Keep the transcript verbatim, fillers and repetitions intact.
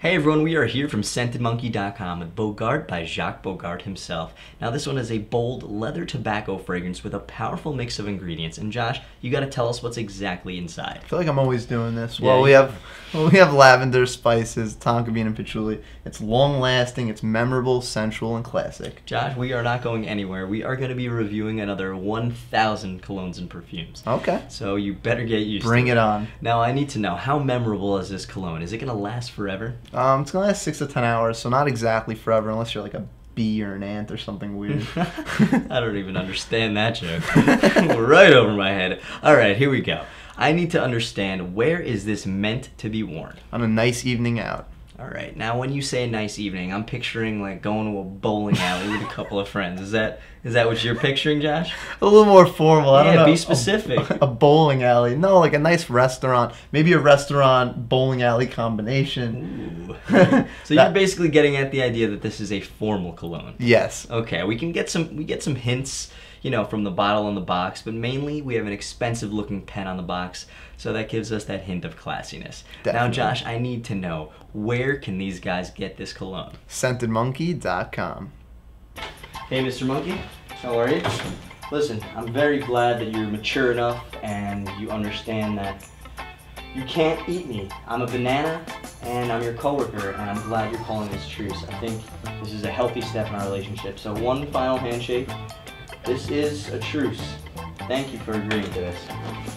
Hey everyone, we are here from scented monkey dot com with Bogart by Jacques Bogart himself. Now this one is a bold leather tobacco fragrance with a powerful mix of ingredients. And Josh, you gotta tell us what's exactly inside. I feel like I'm always doing this. Yeah, well, we you- have well, we have lavender, spices, tonka bean, and patchouli. It's long lasting, it's memorable, sensual, and classic. Josh, we are not going anywhere. We are gonna be reviewing another one thousand colognes and perfumes. Okay. So you better get used Bring to it on. Now I need to know, how memorable is this cologne? Is it gonna last forever? Um, it's gonna last six to ten hours, so not exactly forever, unless you're like a bee or an ant or something weird. I don't even understand that joke. Right over my head. All right, here we go. I need to understand, where is this meant to be worn? On a nice evening out. All right, now when you say a nice evening, I'm picturing like going to a bowling alley with a couple of friends. Is that is that what you're picturing, Josh? A little more formal. I don't Yeah, know. be specific. A, a bowling alley. No, like a nice restaurant. Maybe a restaurant bowling alley combination. Ooh. So you're That- basically getting at the idea that this is a formal cologne. Yes. Okay, we can get some we get some hints, you know, from the bottle and the box, but mainly we have an expensive looking pen on the box, so that gives us that hint of classiness. Now, Definitely. Josh, I need to know, where can these guys get this cologne? scented monkey dot com. Hey, Mister Monkey, how are you? Listen, I'm very glad that you're mature enough and you understand that you can't eat me. I'm a banana and I'm your coworker, and I'm glad you're calling this truce. I think this is a healthy step in our relationship. So one final handshake. This is a truce. Thank you for agreeing to this.